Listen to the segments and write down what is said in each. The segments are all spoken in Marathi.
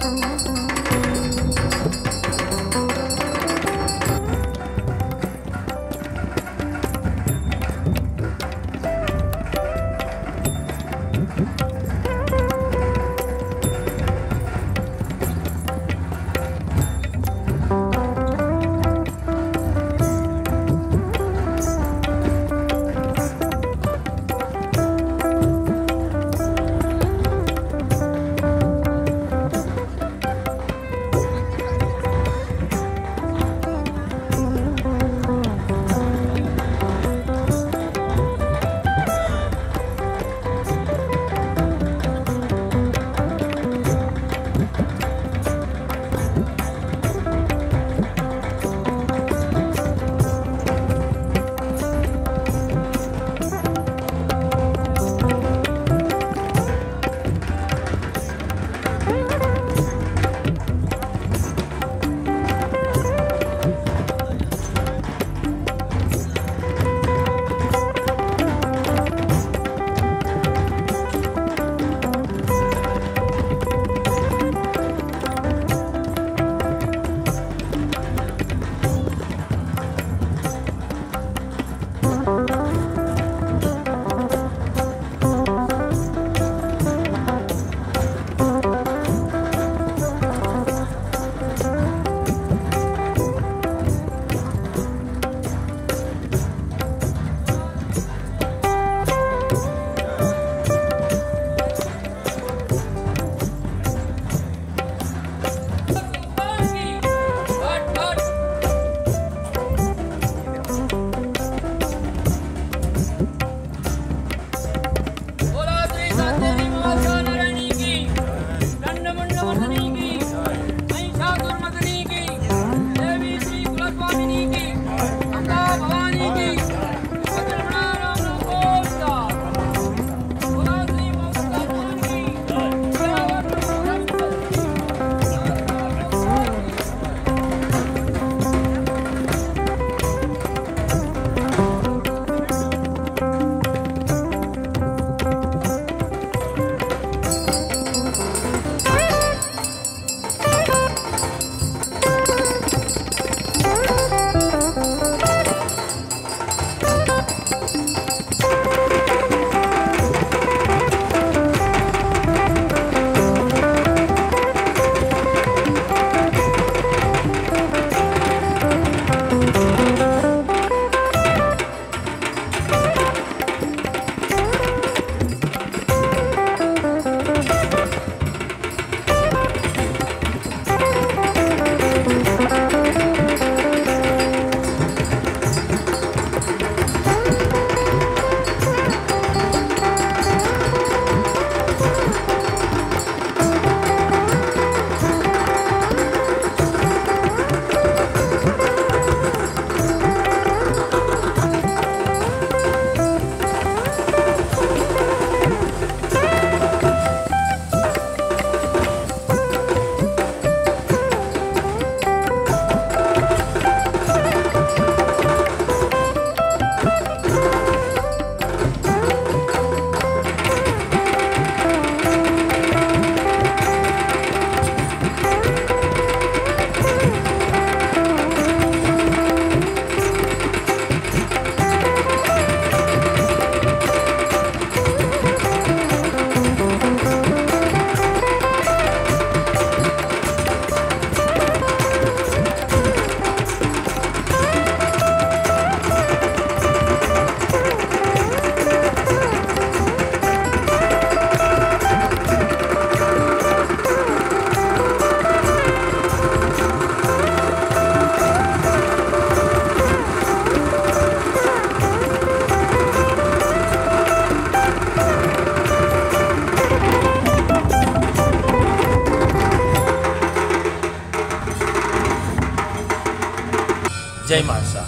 जय म्हाळसा।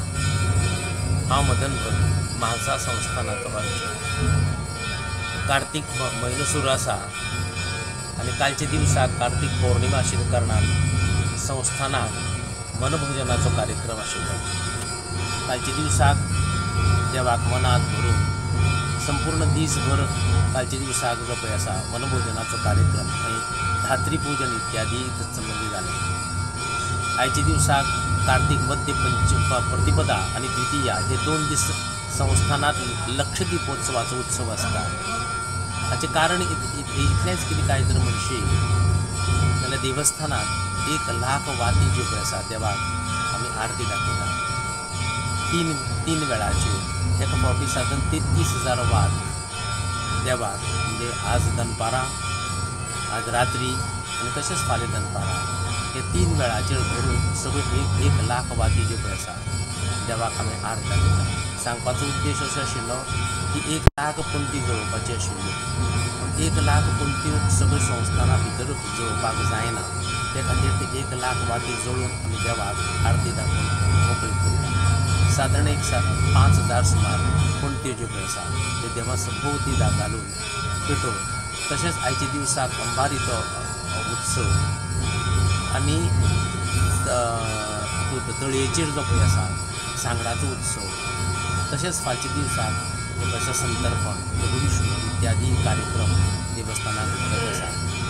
हांव मदन म्हाळसा संस्थानाचो अर्च। कार्तिक म्हयनो सुरू आसा आनी कालचे दिवसाक कार्तिक पौर्णिमा आशिल्ल्या कारणान संस्थानाक मनभोजनाचो कार्यक्रम आशिल्लो। कालचे दिवसाक देवाक मनात भरून संपूर्ण दीसभर कालचे दिवसाक जो पळय आसा मनभोजनाचो कार्यक्रम थंय धात्री पूजन इत्यादी संबंधी जाले. आयच्या दिवसाक कार्तिक मध्य प्रतिपदा आणि द्वितीया हे 2 दीस संस्थानात लक्ष दीपोत्सवाचो उत्सव आसता. हाचे कारण इतलेंच कितें काय जर म्हणशी जाल्यार देवस्थानात 1,00,000 वाती ज्यो पळय आसा देवाक आमी आरती दाखयता. तीन वेळाचेर एका फावटी सादारण 33,000 वात देवाक, म्हणजे आज दनपारां, आज रात्री आनी तशेंच फाल्यां दनपारां हे 3 वेळाचेर धरून सगळ्यो 1,00,000 वाती ज्यो पळय आसा देवाक आमी आरती दाखयता. सांगपाचो उद्देश असो आशिल्लो की 1,00,000 पणटी जळोवपाची आशिल्ली. 1,00,000 पणट्यो सगळ्यो संस्थाना भितर जळोवपाक जायना, ते खातीर ते 1,00,000 वाती जळोवन आमी देवाक आरती दाखोवन मोकळी करता. सादारण 5,000 सुमार पणट्यो ज्यो पळय आसा ते देवा सभोवती घालून पेटोवन, तशेंच आयच्या दिवसाक अंबारीचो उत्सव आनी तळयेचेर जो पळय आसा सांगडाचो उत्सव, तशेंच फालच्या दिवसाक संतर्पण, गुरुविष्णू इत्यादी कार्यक्रम देवस्थानात घडत आसा.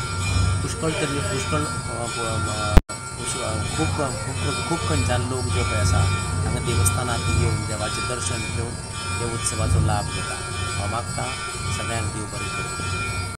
खूब खंयच्यान लोक जे पळय आसा हांगा देवस्थानात येवन देवाचें दर्शन घेवन ह्या उत्सवाचो लाभ घेता. हांव मागता सगळ्यांक देव बरें करूं.